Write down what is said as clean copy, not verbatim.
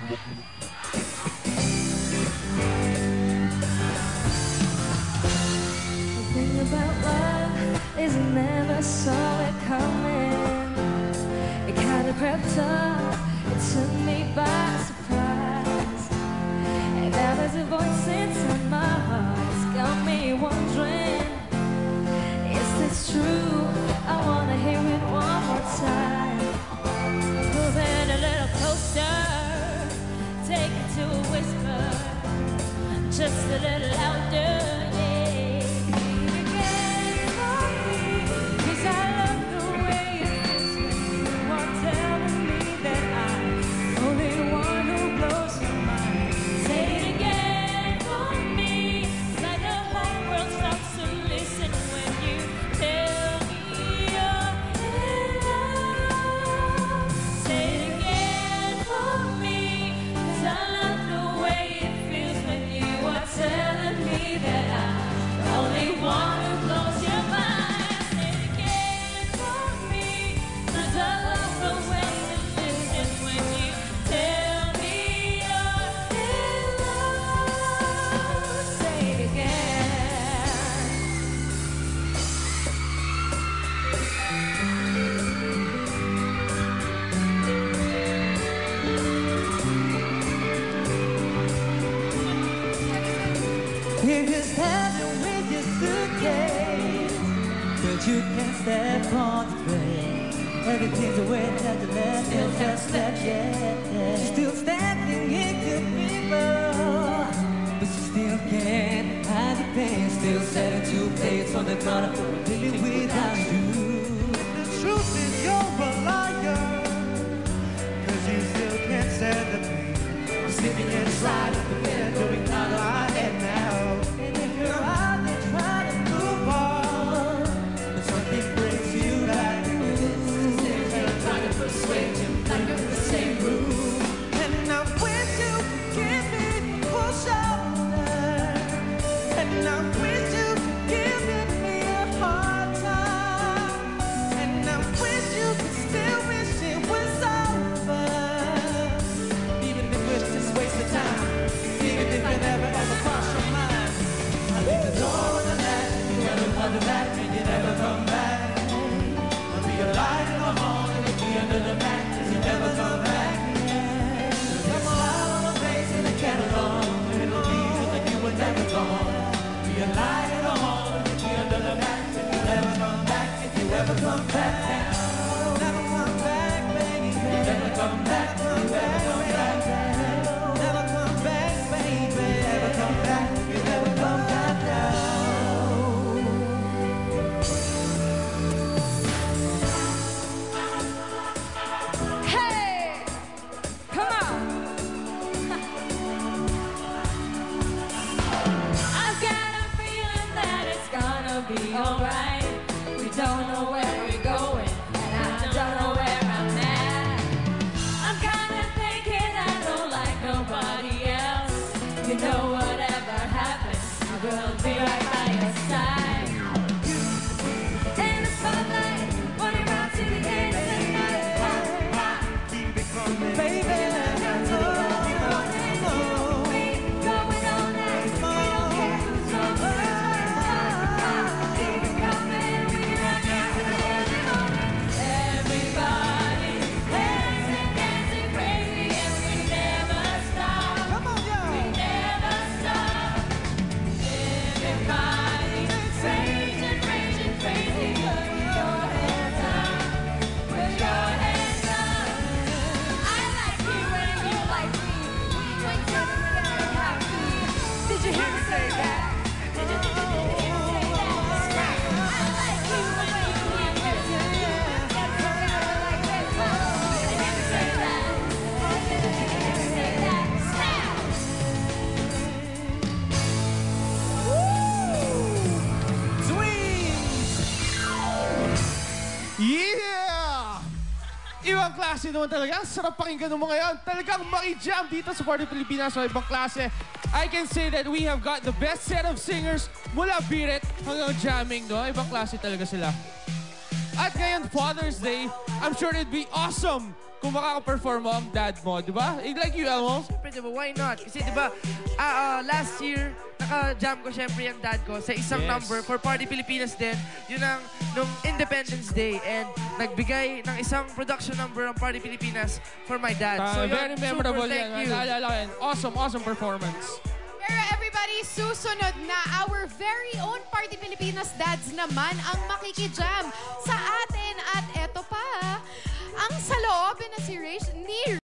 thing about love is I never saw it coming. It kind of crept up, it took me by surprise. And now there's a voice inside my heart, it's got me wondering, is this true? I wanna hear it one more time. Moving a little closer, take it to a whisper, just a little louder. If you're standing with your suitcase, but you can't step on the train. Everything's the way that you left, still just left, yeah. She's still standing into people, but she still can't hide the pain. Still setting 2 plates on the corner, living without you. The truth is you're a liar, cause you still can't stand the pain. I'm sleeping inside of the bed, doing out of my head now. And if you're out there trying to move on, but something breaks you like this, they're trying to persuade you like you're in the same room. And I wish you could give me a shoulder, and I wish you could give me a hard time, and I wish you could still wish it was over, even if it's just a waste of time, even if it never ever crossed your mind. I leave the door on the latch, you never come back, and you never come back. I'll be a light in the hall, and at the end of the mattress, you never come back. There's a smile on my face and a candle on, and it'll be just like you were never gone. Be a light in the hall, and at the end of the mattress, you never come back. If you ever come back now, never come back, baby. You never come back, come back, come back. Never come back, baby. Never come back, you never come back now. Hey! Come on! I've got a feeling that it's gonna be alright. We don't know where we're going, and I don't know where I'm at. I'm kinda thinking I don't like nobody else. You know, whatever happens, I will be right by your side. In the spotlight, running round to the end of the night. Keep it coming, Baby, Did you hear me say that? Did you hear me say that? I like you when you like this. Like this. Did you hear me say that? Did you hear me say that? Snap! yeah! Ibang klase naman talaga. Ang sarap pakinggan ng mga yan. Talagang makijam dito sa Party Pilipinas sa ibang klase. I can say that we have got the best set of singers mula Beat It hanggang jamming, no? Ibang klase talaga sila. At ngayon, Father's Day, I'm sure it'd be awesome kung makaka-perform mo ang dad mo, di ba? Like you, Elmo? Siyempre, diba? Why not? Kasi diba, last year, naka-jam ko siyempre yung dad ko sa isang number for Party Pilipinas din. Yun ang nung Independence Day. And nagbigay ng isang production number ang Party Pilipinas for my dad. So Very memorable super yan. thank you. Naalala ko yan. Awesome performance. Pero everybody, susunod na our very own Party Pilipinas dads naman ang makikijam sa atin. At eto pa, ang saloobin na si Rach ni